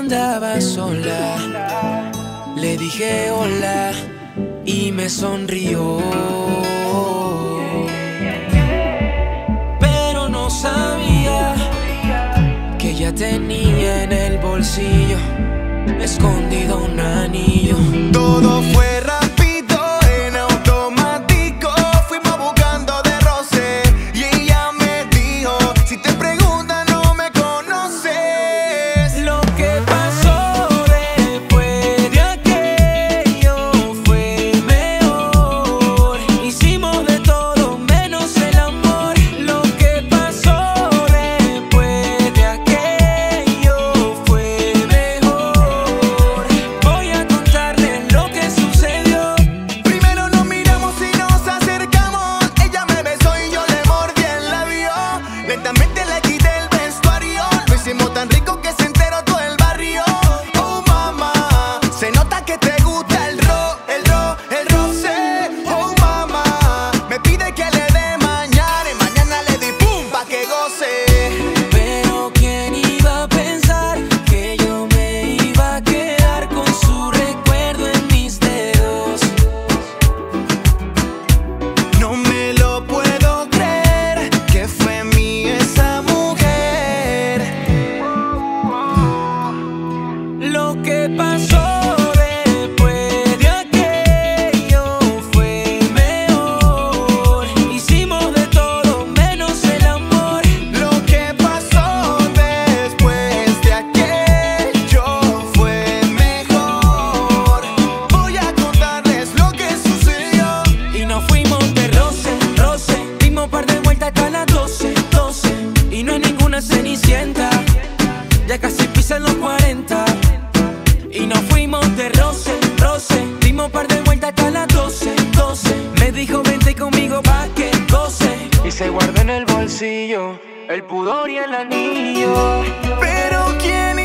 andaba sola, le dije hola y me sonrió. Pero no sabía que ella tenía en el bolsillo escondido un anillo. Todo fue rápido, en automático. Fuimos buscando de roce y ella me dijo: si te preguntan no me conoces. Lo que pasó después de aquello fue mejor. Hicimos de todo menos el amor. Lo que pasó después de aquello fue mejor. Voy a contarles lo que sucedió. Primero nos miramos y nos acercamos. Ella me besó y yo le mordí el labio. Lentamente le quité el vestuario. Lo hicimos tan rico que se enteró todo el barrio. Oh mamá, se nota que te gusta el roce. Oh mamá, me pide que le dé mañana y mañana le di pum pa' que goce. Pero quién iba a pensar que yo me iba a quedar con su recuerdo en mis dedos. No me lo puedo creer, que fue mía esa mujer. Lo que pasó después de aquello fue mejor. Hicimos de todo menos el amor. Lo que pasó después de aquello fue mejor. Voy a contarles lo que sucedió. Y nos fuimos de roce, dimos par de vueltas hasta las 12. Y no hay ninguna cenicienta, ya casi pisan los 40. Y nos fuimos de roce, dimos par de vueltas hasta las 12. Me dijo vente conmigo pa' que goce. Y se guardó en el bolsillo el pudor y el anillo. Pero quién